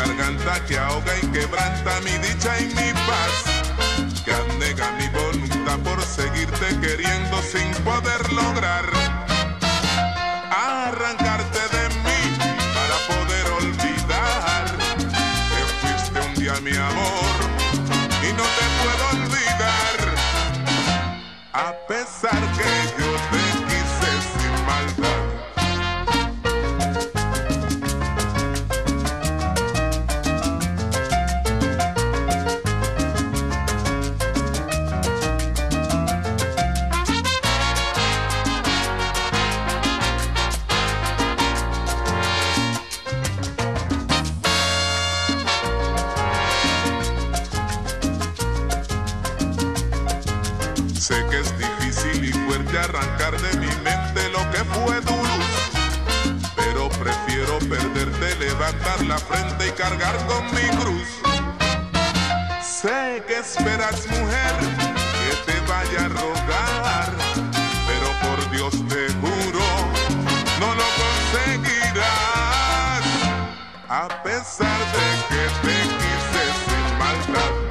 garganta que ahoga y quebranta mi dicha y mi paz, que abnega mi voluntad por seguirte queriendo sin poder lograr arrancarte de mí para poder olvidar que fuiste un día mi amor y no te puedo olvidar, a pesar que yo te quise sin maldad. Sé que es difícil y fuerte arrancar de mi mente lo que fue duro, pero prefiero perderte, levantar la frente y cargar con mi cruz. Sé que esperas, mujer, que te vaya a rogar, pero por Dios te juro, no lo conseguirás, a pesar de que te quise sin maldad.